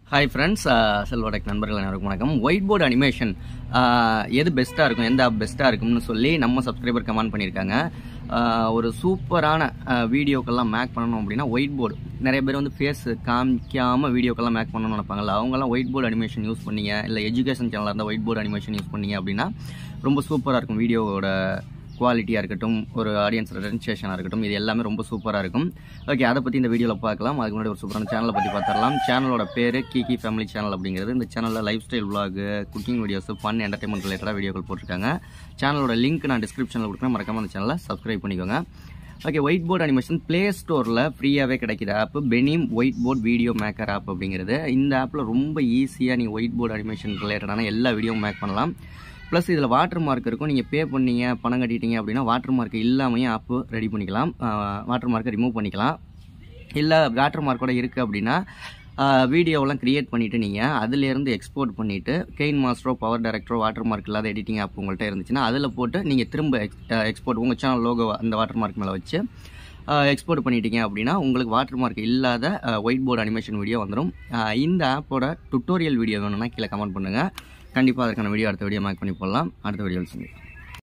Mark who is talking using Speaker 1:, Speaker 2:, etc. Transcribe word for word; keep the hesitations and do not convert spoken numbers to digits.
Speaker 1: Hi friends, Selva Tech நண்பர்கள் அனைவருக்கும் வணக்கம். ஒயிட் போர்டு அனிமேஷன் எது பெஸ்ட்டாக இருக்கும், எந்த ஆப் பெஸ்ட்டாக இருக்கும்னு சொல்லி நம்ம சப்ஸ்கிரைபர் கமெண்ட் பண்ணியிருக்காங்க. ஒரு சூப்பரான வீடியோக்கெல்லாம் மேக் பண்ணணும் அப்படின்னா ஒயிட் போர்டு, நிறைய பேர் வந்து ஃபேஸ் காமிக்காமல் வீடியோக்கெல்லாம் மேக் பண்ணணும்னு நினைப்பாங்கல்ல, அவங்கெல்லாம் ஒயிட் போர்டு அனிமேஷன் யூஸ் பண்ணீங்க, இல்லை எஜுகேஷன் சேனலாக இருந்தால் ஒயிட் போர்டு அனிமேஷன் யூஸ் பண்ணீங்க அப்படின்னா ரொம்ப சூப்பராக இருக்கும். வீடியோவோட குவாலிட்டியாக இருக்கட்டும், ஒரு ஆடியன்ஸ் ரெஜிஸ்ட்ரேஷனாக இருக்கட்டும், இது எல்லாமே ரொம்ப சூப்பராக இருக்கும். ஓகே, அதை பற்றி இந்த வீடியோவில் பார்க்கலாம். அதுக்கு முன்னாடி ஒரு சூப்பரான சேனலை பற்றி பார்த்துடலாம். சேனலோட பேர் கிகி ஃபேமிலி சேனல் அப்படிங்கிறது. இந்த சேனலில் lifestyle vlog, cooking videos, fun entertainment ரிலேட்டடாக வீடியோக்கள் போட்டிருக்காங்க. சேனலோட லிங்க் நான் டிஸ்கிரிப்ஷனில் கொடுக்குறேன், மறக்காம அந்த சேனலை சப்ஸ்கிரைப் பண்ணிக்கோங்க. Okay, whiteboard animation play ஸ்டோரில் ஃப்ரீயாகவே கிடைக்கிற ஆப் பெனிம் whiteboard video maker app அப்படிங்கிறது. இந்த ஆப்பில் ரொம்ப ஈஸியாக நீங்கள் ஒயிட் போர்டு அனிமேஷன் ரிலேட்டடான எல்லா வீடியோவும் மேக் பண்ணலாம். ப்ளஸ் இதில் வாட்டர் மார்க் இருக்கும். நீங்கள் பே பண்ணீங்க, பணம் கட்டிட்டீங்க அப்படின்னா வாட்டர் மார்க் இல்லாமையும் ஆப்பு ரெடி பண்ணிக்கலாம். வாட்டர் மார்க்கை ரிமூவ் பண்ணிக்கலாம். இல்லை வாட்டர் மார்க்கோட இருக்குது அப்படின்னா வீடியோவெல்லாம் க்ரியேட் பண்ணிவிட்டு நீங்கள் அதிலேருந்து எக்ஸ்போர்ட் பண்ணிவிட்டு கெயின் மாஸ்டரோ, பவர் டைரக்டரோ, வாட்டர் மார்க் இல்லாத எடிட்டிங் ஆப் உங்கள்கிட்ட இருந்துச்சுன்னா அதில் போட்டு நீங்கள் திரும்ப எக்ஸ் எக்ஸ்போர்ட் உங்கள் சேனல் லோகோ அந்த வாட்டர் மார்க் மேலே வச்சு எக்ஸ்போர்ட் பண்ணிட்டீங்க அப்படின்னா உங்களுக்கு வாட்டர் மார்க் இல்லாத ஒயிட் போர்டு அனிமேஷன் வீடியோ வந்துடும். இந்த ஆப்போட டுட்டோரியல் வீடியோ வேணும்னா கீழே கமெண்ட் பண்ணுங்கள். கண்டிப்பாக அதற்கான வீடியோ அடுத்த வீடியோ மேக் பண்ணி போடலாம். அடுத்த வீடியோவில் சொல்லுங்கள்.